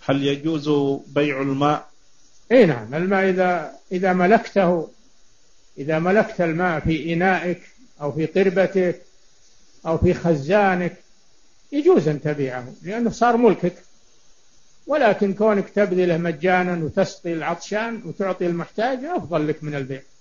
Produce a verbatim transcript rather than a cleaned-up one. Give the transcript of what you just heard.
هل يجوز بيع الماء؟ اي نعم، الماء إذا إذا ملكته، إذا ملكت الماء في إنائك أو في قربتك أو في خزانك يجوز أن تبيعه لأنه صار ملكك، ولكن كونك تبذله مجانا وتسقي العطشان وتعطي المحتاج أفضل لك من البيع.